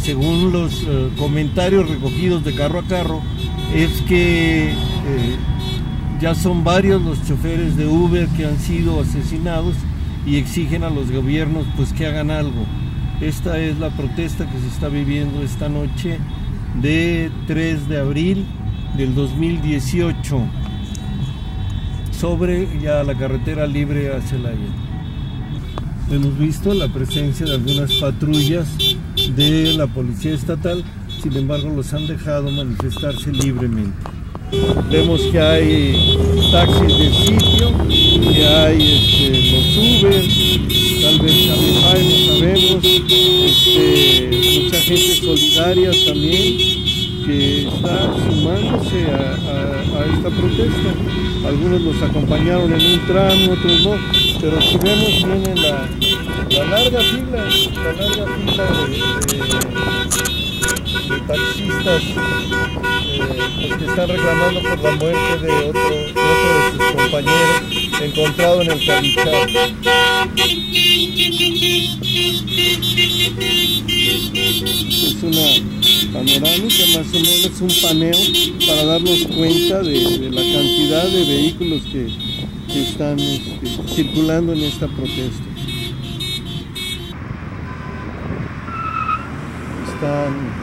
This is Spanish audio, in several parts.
según los comentarios recogidos de carro a carro, es que ya son varios los choferes de Uber que han sido asesinados y exigen a los gobiernos pues que hagan algo. Esta es la protesta que se está viviendo esta noche de 3 de abril del 2018 sobre ya la carretera libre a Celaya. Hemos visto la presencia de algunas patrullas de la policía estatal, sin embargo los han dejado manifestarse libremente. Vemos que hay taxis de sitio, que hay los Uber, tal vez Cabify, no sabemos, mucha gente solidaria también que está sumándose a esta protesta. Algunos los acompañaron en un tramo, otros no, pero si vemos viene la larga fila de taxistas que están reclamando por la muerte de otro de sus compañeros encontrado en el Calichao. Es una panorámica, más o menos un paneo para darnos cuenta de la cantidad de vehículos que están circulando en esta protesta. Están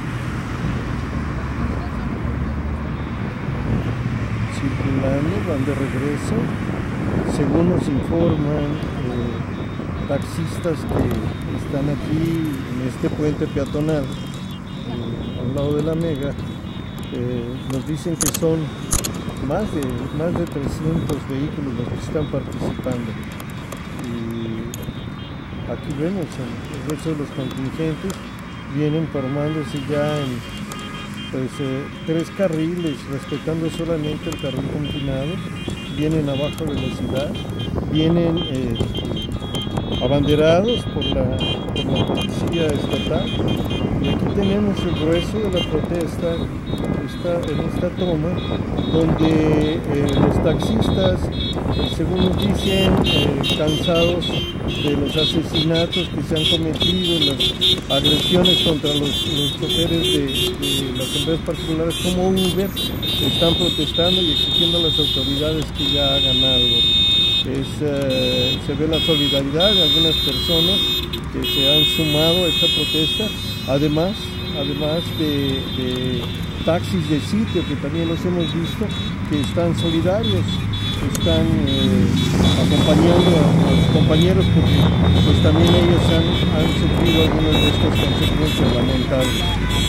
circulando, van de regreso, según nos informan taxistas que están aquí en este puente peatonal al lado de la Mega. Nos dicen que son más de 300 vehículos los que están participando, y aquí vemos el resto de los contingentes vienen formándose ya en 3 carriles, respetando solamente el carril confinado, vienen a baja velocidad, vienen abanderados por la policía estatal, y aquí tenemos el grueso de la protesta en esta toma, donde los taxistas, según nos dicen, cansados de los asesinatos que se han cometido, las agresiones contra los choferes de las empresas particulares como Uber, están protestando y exigiendo a las autoridades que ya hagan algo. Se ve la solidaridad de algunas personas que se han sumado a esta protesta, además de taxis de sitio que también los hemos visto, que están solidarios, están acompañando a los compañeros, porque pues también ellos han sufrido algunas de estas consecuencias lamentables.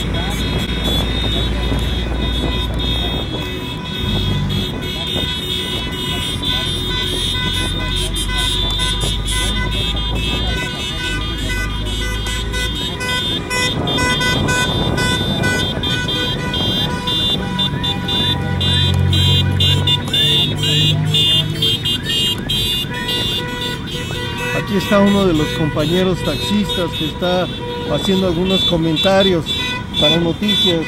Aquí está uno de los compañeros taxistas que está haciendo algunos comentarios para noticias.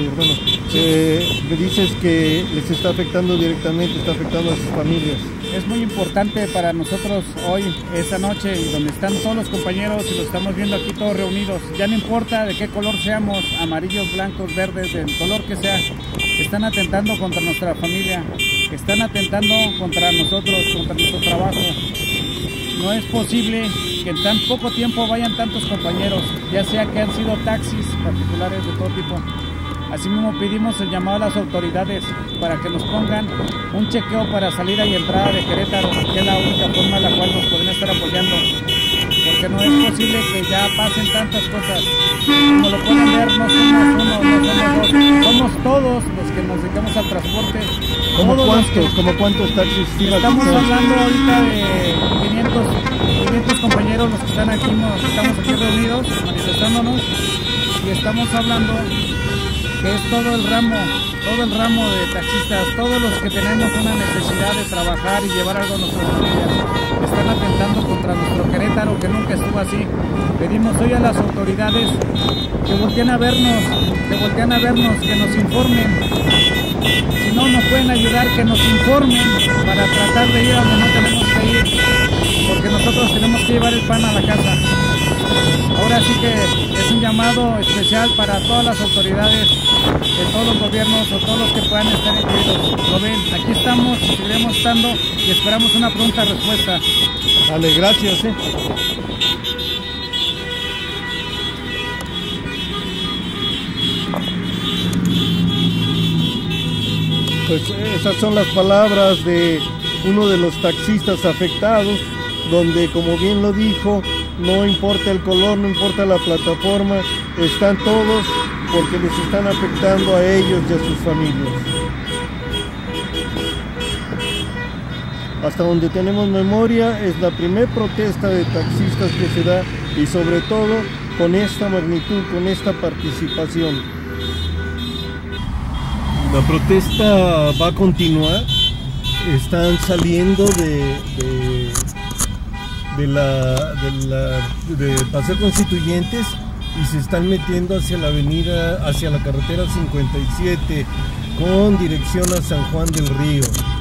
Me dices que les está afectando directamente, está afectando a sus familias. Es muy importante para nosotros hoy, esta noche, donde están todos los compañeros y los estamos viendo aquí todos reunidos. Ya no importa de qué color seamos, amarillos, blancos, verdes, del color que sea, están atentando contra nuestra familia, están atentando contra nosotros, contra nuestro trabajo. No es posible que en tan poco tiempo vayan tantos compañeros, ya sea que han sido taxis particulares de todo tipo. Asimismo pedimos el llamado a las autoridades para que nos pongan un chequeo para salida y entrada de Querétaro, que es la única forma en la cual nos pueden estar apoyando, porque no es posible que ya pasen tantas cosas. Como lo pueden ver, no somos uno, no somos dos, somos todos los que nos dedicamos al transporte. ¿Cómo cuántos taxis? Estamos hablando ahorita de 500 compañeros los que están aquí, estamos aquí reunidos, manifestándonos, y estamos hablando que es todo el ramo de taxistas, todos los que tenemos una necesidad de trabajar y llevar algo a nuestras familias, están atentando contra nuestro Querétaro, que nunca estuvo así. Pedimos hoy a las autoridades que volteen a vernos, que nos informen. Si no nos pueden ayudar, que nos informen para tratar de ir a donde no tenemos que ir, porque nosotros tenemos que llevar el pan a la casa. Ahora sí que es un llamado especial para todas las autoridades de todos los gobiernos o todos los que puedan estar incluidos. Lo ven, aquí estamos, seguiremos estando y esperamos una pronta respuesta. Vale, gracias. Pues esas son las palabras de uno de los taxistas afectados, donde, como bien lo dijo, no importa el color, no importa la plataforma, están todos porque les están afectando a ellos y a sus familias. Hasta donde tenemos memoria, es la primera protesta de taxistas que se da, y sobre todo con esta magnitud, con esta participación. La protesta va a continuar. Están saliendo de Paseo Constituyentes y se están metiendo hacia la avenida, hacia la carretera 57 con dirección a San Juan del Río.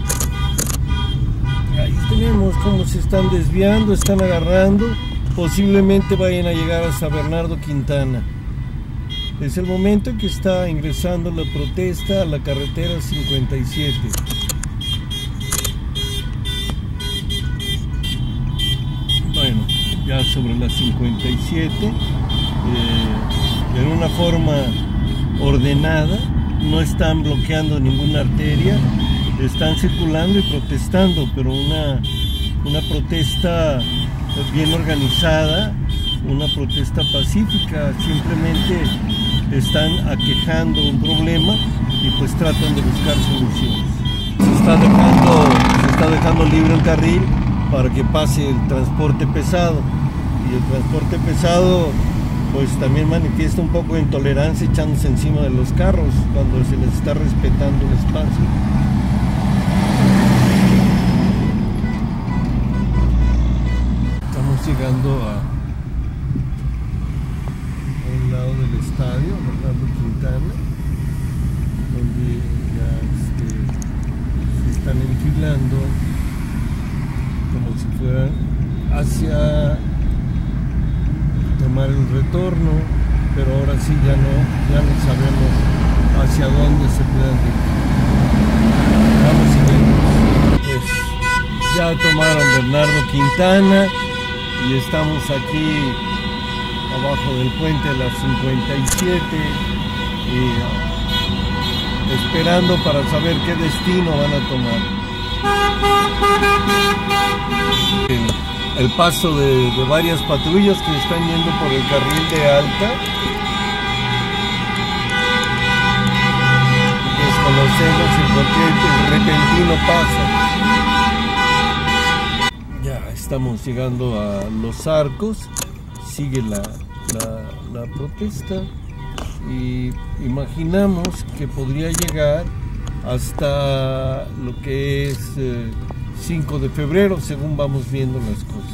Ahí tenemos cómo se están desviando, están agarrando, posiblemente vayan a llegar hasta Bernardo Quintana. Es el momento en que está ingresando la protesta a la carretera 57. Bueno, ya sobre la 57, en una forma ordenada, no están bloqueando ninguna arteria, están circulando y protestando, pero una protesta bien organizada, una protesta pacífica. Simplemente están aquejando un problema y pues tratan de buscar soluciones. Se está dejando libre el carril para que pase el transporte pesado, y el transporte pesado pues también manifiesta un poco de intolerancia echándose encima de los carros cuando se les está respetando el espacio. Estamos llegando a un lado del estadio, Bernardo Quintana, donde ya se están enfilando como si fueran hacia tomar el retorno, pero ahora sí ya no sabemos hacia dónde se pueden ir. Vamos siguiendo. Pues ya tomaron Bernardo Quintana y estamos aquí abajo del puente de la 57 y esperando para saber qué destino van a tomar. El paso de varias patrullas que están yendo por el carril de alta. Desconocemos el por qué el repentino paso. Ya estamos llegando a Los Arcos, sigue la protesta y imaginamos que podría llegar hasta lo que es 5 de febrero, según vamos viendo las cosas.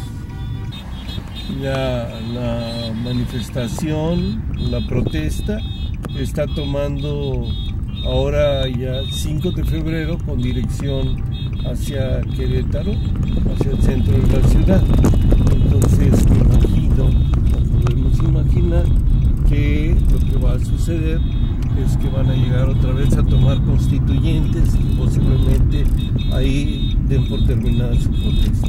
Ya la manifestación, la protesta, está tomando ahora ya 5 de febrero con dirección hacia Querétaro, hacia el centro de la ciudad. Entonces podemos imaginar que lo que va a suceder es que van a llegar otra vez a tomar Constituyentes y posiblemente ahí den por terminada su protesta.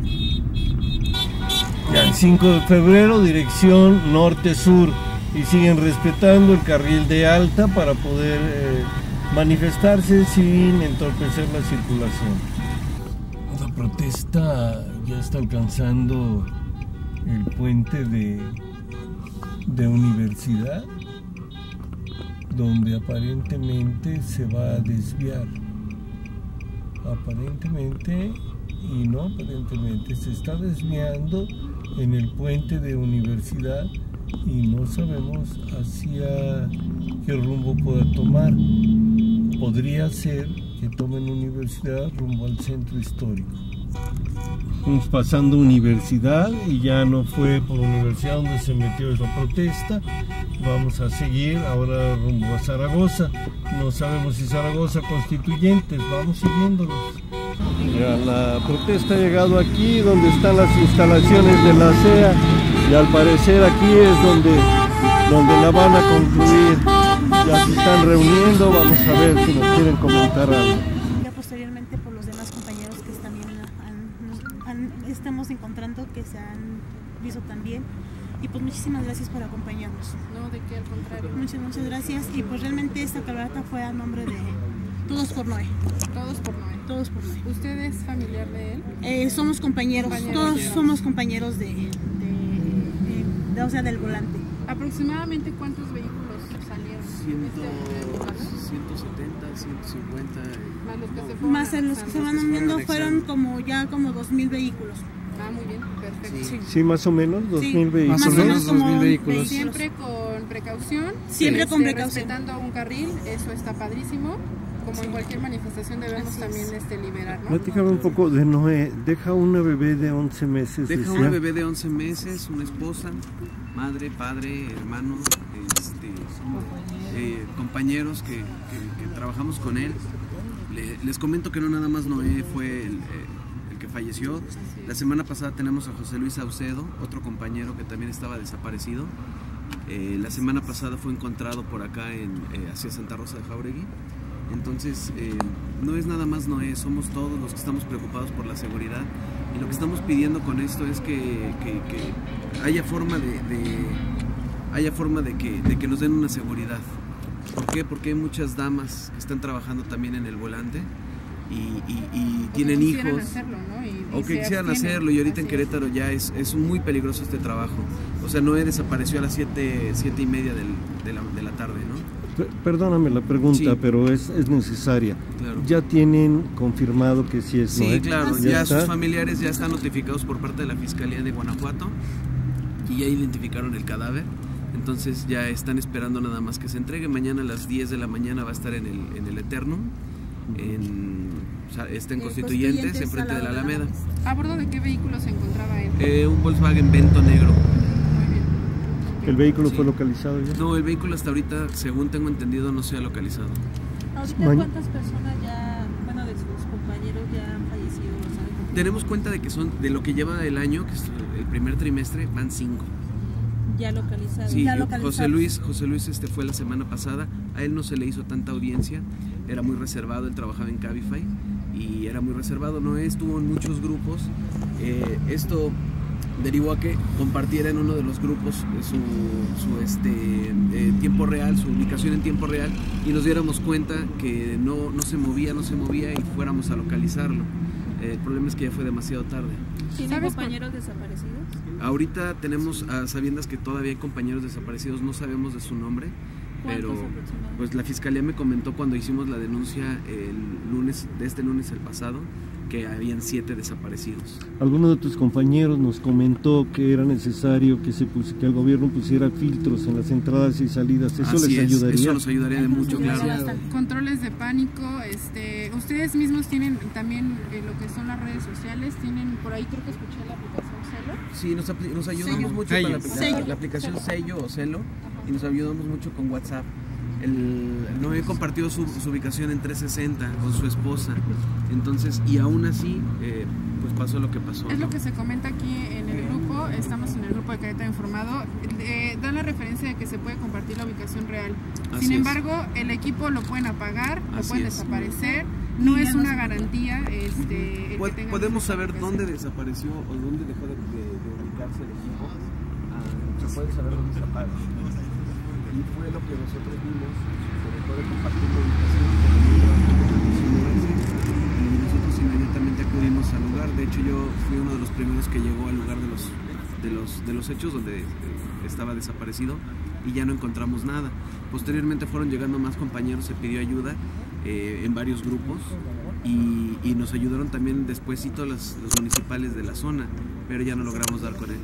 Ya el 5 de febrero, dirección norte-sur, y siguen respetando el carril de alta para poder manifestarse sin entorpecer la circulación. La protesta ya está alcanzando el puente de Universidad, donde aparentemente se va a desviar. Aparentemente y no aparentemente se está desviando en el puente de Universidad y no sabemos hacia qué rumbo pueda tomar. Podría ser que tomen Universidad rumbo al centro histórico. Estamos pasando Universidad y ya no fue por Universidad donde se metió esa protesta. Vamos a seguir ahora rumbo a Zaragoza. No sabemos si Zaragoza, Constituyentes, vamos siguiéndolos. Ya la protesta ha llegado aquí donde están las instalaciones de la CEA. Y al parecer aquí es donde la van a concluir. Ya se están reuniendo, vamos a ver si nos quieren comentar algo. Ya posteriormente por los demás compañeros que también estamos encontrando que se han visto también. Y pues muchísimas gracias por acompañarnos. No, de qué, al contrario. Muchas gracias. Y pues realmente esta cabalgata fue a nombre de Todos por Noé. Todos por Noé. Todos por Noé. ¿Usted es familiar de él? Somos compañeros. Todos somos compañeros o sea, del volante. ¿Aproximadamente cuántos vehículos salieron? 170, 150. Más los que se fueron. Más los que se van uniendo fueron como 2.000 vehículos. Ah, muy bien, perfecto. Sí, más o menos 2.000 vehículos. Más o menos 2.000 vehículos. Siempre con precaución. Siempre con precaución. Respetando un carril, eso está padrísimo. Como en cualquier manifestación debemos también liberar, ¿no? Platícame un poco de Noé. Deja una bebé de 11 meses. Deja una bebé de 11 meses, una esposa, madre, padre, hermano, compañeros que trabajamos con él. Les comento que no nada más Noé fue el que falleció. La semana pasada tenemos a José Luis Saucedo, otro compañero que también estaba desaparecido. La semana pasada fue encontrado por acá hacia Santa Rosa de Jáuregui. Entonces, no es nada más Noé, somos todos los que estamos preocupados por la seguridad, y lo que estamos pidiendo con esto es que haya forma de que nos den una seguridad. ¿Por qué? Porque hay muchas damas que están trabajando también en el volante y tienen hijos hacerlo, ¿no? o que quisieran hacerlo, y ahorita en Querétaro ya es muy peligroso este trabajo. O sea, Noé desapareció a las 7:30 de la tarde, ¿no? Perdóname la pregunta, sí, pero es necesaria. Claro. ¿Ya tienen confirmado que sí es Noé? Sí, claro, ya sus familiares ya están notificados por parte de la Fiscalía de Guanajuato y ya identificaron el cadáver. Entonces ya están esperando nada más que se entregue. Mañana a las 10 de la mañana va a estar en el Eternum, está en Constituyentes, enfrente de la Alameda. ¿A bordo de qué vehículo se encontraba él? Un Volkswagen Vento negro. ¿El vehículo fue localizado ya? No, el vehículo hasta ahorita, según tengo entendido, no se ha localizado. ¿Ahorita cuántas personas de sus compañeros ya han fallecido? Tenemos cuenta de que son, de lo que lleva el año, que es el primer trimestre, van 5. Ya localizados. Sí, ya localizados. José Luis fue la semana pasada. A él no se le hizo tanta audiencia, era muy reservado, él trabajaba en Cabify y era muy reservado, no estuvo en muchos grupos. Esto derivó a que compartiera en uno de los grupos su tiempo real, su ubicación en tiempo real, y nos diéramos cuenta que no se movía y fuéramos a localizarlo. El problema es que ya fue demasiado tarde. ¿Tienen compañeros desaparecidos? Ahorita tenemos a sabiendas que todavía hay compañeros desaparecidos, no sabemos de su nombre, pero pues la Fiscalía me comentó cuando hicimos la denuncia este lunes el pasado, que habían 7 desaparecidos. Alguno de tus compañeros nos comentó que era necesario que el gobierno pusiera filtros en las entradas y salidas. ¿Eso les ayudaría? Eso nos ayudaría de mucho, claro. Controles de pánico. Ustedes mismos tienen también lo que son las redes sociales. Tienen por ahí, creo que escuché la aplicación Celo. Sí, nos ayudamos mucho con la aplicación Sello o Celo, y nos ayudamos mucho con WhatsApp. Noé compartió su ubicación en 360 con su esposa, entonces, y aún así pues pasó lo que pasó. Es lo que se comenta aquí en el grupo. Estamos en el grupo de Querétaro Informado. Da la referencia de que se puede compartir la ubicación real. Sin embargo, el equipo lo pueden apagar, lo pueden desaparecer. No es una garantía. Podemos saber dónde desapareció o dónde dejó de ubicarse el equipo. Se puede saber dónde está. Y fue lo que nosotros vimos, se dejó de compartir la ubicación, y nosotros inmediatamente acudimos al lugar. De hecho, yo fui uno de los primeros que llegó al lugar de los hechos donde estaba desaparecido, y ya no encontramos nada. Posteriormente fueron llegando más compañeros, se pidió ayuda en varios grupos, y nos ayudaron también despuésito los municipales de la zona, pero ya no logramos dar con él.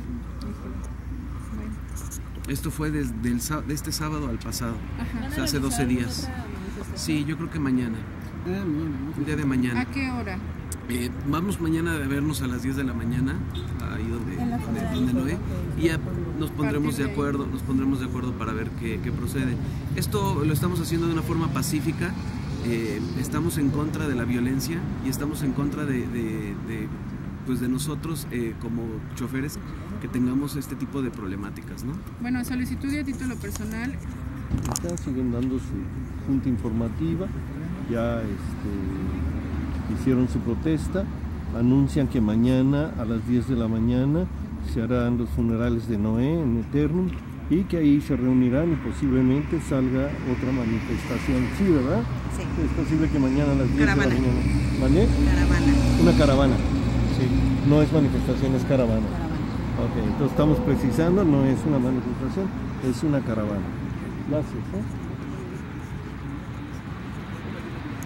Esto fue de este sábado al pasado, o sea, hace 12 días. Sí, yo creo que mañana. El día de mañana. ¿A qué hora? Vamos mañana a vernos a las 10 de la mañana, ahí donde Noé, y ya nos pondremos de acuerdo para ver qué procede. Esto lo estamos haciendo de una forma pacífica. Estamos en contra de la violencia y estamos en contra de nosotros como choferes que tengamos este tipo de problemáticas, ¿no? Bueno, a solicitud y a título personal. Siguen dando su junta informativa, ya hicieron su protesta, anuncian que mañana a las 10 de la mañana se harán los funerales de Noé en Eternum y que ahí se reunirán y posiblemente salga otra manifestación. Sí, ¿verdad? Sí. Es posible que mañana a las 10 Caravana. de la mañana. ¿Vale? Caravana. Una caravana. Sí. No es manifestación, es caravana. Ok, entonces estamos precisando, no es una manifestación, es una caravana. Gracias.